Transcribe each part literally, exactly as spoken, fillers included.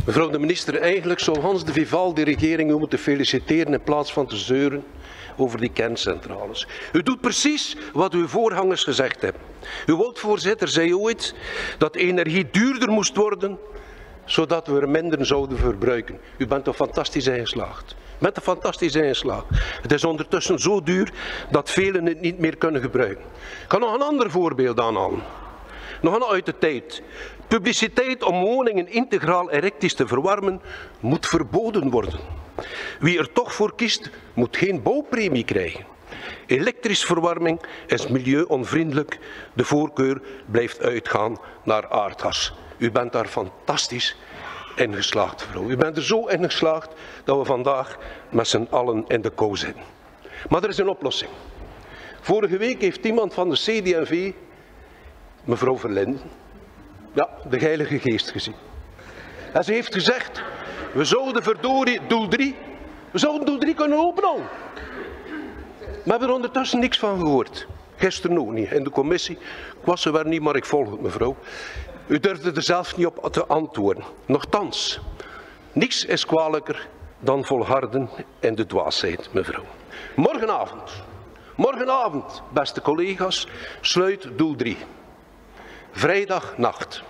Mevrouw de minister, eigenlijk zou Hans de Vivaldi-regering u moeten feliciteren in plaats van te zeuren over die kerncentrales. U doet precies wat uw voorgangers gezegd hebben. Uw woordvoorzitter zei ooit dat energie duurder moest worden, zodat we er minder zouden verbruiken. U bent er fantastisch in geslaagd. U bent er fantastisch in geslaagd. Het is ondertussen zo duur dat velen het niet meer kunnen gebruiken. Ik kan nog een ander voorbeeld aanhalen. Nog een uit de tijd. Publiciteit om woningen integraal elektrisch te verwarmen moet verboden worden. Wie er toch voor kiest, moet geen bouwpremie krijgen. Elektrische verwarming is milieuonvriendelijk. De voorkeur blijft uitgaan naar aardgas. U bent daar fantastisch in geslaagd, mevrouw. U bent er zo in geslaagd dat we vandaag met z'n allen in de kou zitten. Maar er is een oplossing. Vorige week heeft iemand van de C D en V, mevrouw Verlinden, ja, de Heilige Geest gezien. En ze heeft gezegd, we zouden verdorie doel drie, we zouden doel drie kunnen openen. We hebben er ondertussen niks van gehoord. Gisteren ook niet, in de commissie. Ik was er weer niet, maar ik volg het, mevrouw. U durfde er zelf niet op te antwoorden. Nochtans, niks is kwalijker dan volharden in de dwaasheid, mevrouw. Morgenavond, morgenavond, beste collega's, sluit doel drie. Vrijdagnacht.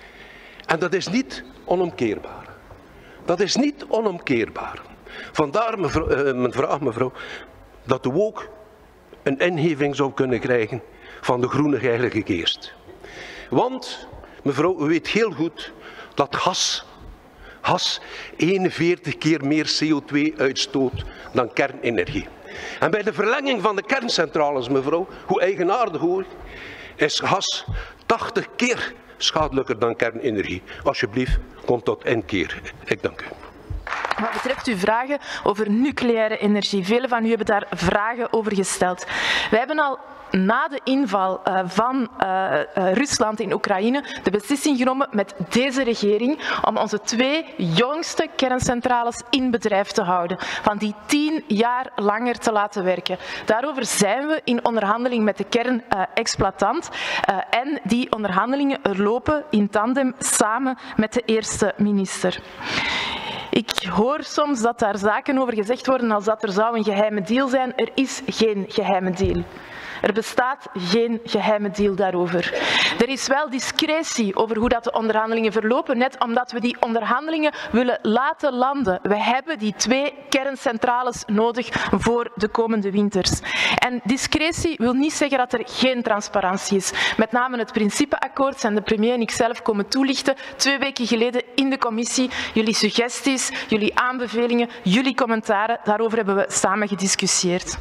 En dat is niet onomkeerbaar. Dat is niet onomkeerbaar. Vandaar mevrouw, uh, mijn vraag, mevrouw, dat u ook een inheving zou kunnen krijgen van de groene heilige geest. Want, mevrouw, u weet heel goed dat gas, gas eenenveertig keer meer C O twee uitstoot dan kernenergie. En bij de verlenging van de kerncentrales, mevrouw, hoe eigenaardig hoor, is gas tachtig keer schadelijker dan kernenergie. Alsjeblieft, kom tot één keer. Ik dank u. Wat betreft uw vragen over nucleaire energie, velen van u hebben daar vragen over gesteld. Wij hebben al na de inval uh, van uh, uh, Rusland in Oekraïne de beslissing genomen met deze regering om onze twee jongste kerncentrales in bedrijf te houden, van die tien jaar langer te laten werken. Daarover zijn we in onderhandeling met de kernexploitant uh, uh, en die onderhandelingen er lopen in tandem samen met de eerste minister. Ik hoor soms dat daar zaken over gezegd worden als dat er zou een geheime deal zijn. Er is geen geheime deal. Er bestaat geen geheime deal daarover. Er is wel discretie over hoe dat de onderhandelingen verlopen, net omdat we die onderhandelingen willen laten landen. We hebben die twee kerncentrales nodig voor de komende winters. En discretie wil niet zeggen dat er geen transparantie is. Met name het principeakkoord zijn de premier en ikzelf komen toelichten twee weken geleden in de commissie. Jullie suggesties, jullie aanbevelingen, jullie commentaren, daarover hebben we samen gediscussieerd.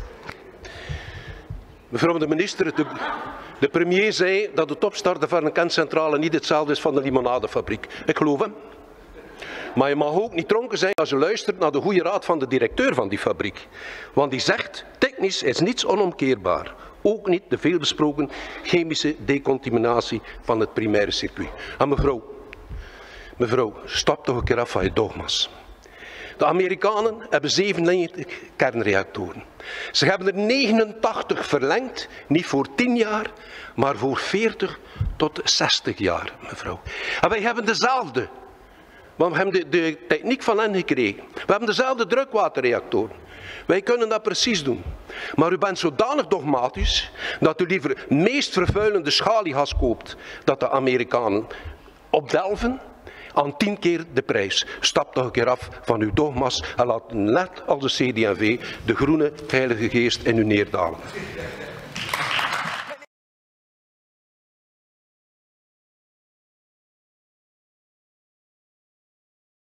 Mevrouw de minister, de, de premier zei dat het opstarten van een kerncentrale niet hetzelfde is van de limonadefabriek. Ik geloof hem. Maar je mag ook niet dronken zijn als je luistert naar de goede raad van de directeur van die fabriek. Want die zegt, technisch is niets onomkeerbaar. Ook niet de veelbesproken chemische decontaminatie van het primaire circuit. En mevrouw, mevrouw, stap toch een keer af van je dogma's. De Amerikanen hebben zevenennegentig kernreactoren. Ze hebben er negenentachtig verlengd, niet voor tien jaar, maar voor veertig tot zestig jaar, mevrouw. En wij hebben dezelfde, want we hebben de, de techniek van hen gekregen. We hebben dezelfde drukwaterreactoren. Wij kunnen dat precies doen. Maar u bent zodanig dogmatisch dat u liever het meest vervuilende schaliegas koopt dat de Amerikanen opdelven, aan tien keer de prijs. Stap toch een keer af van uw dogma's en laat net als de C D en V de groene heilige geest in u neerdalen.